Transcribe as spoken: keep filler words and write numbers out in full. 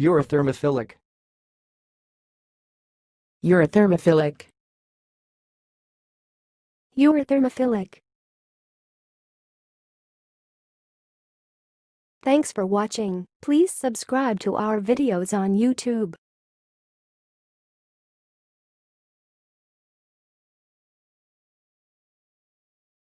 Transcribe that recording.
Eurythermophilic. Eurythermophilic. Eurythermophilic. Thanks for watching. Please subscribe to our videos on YouTube.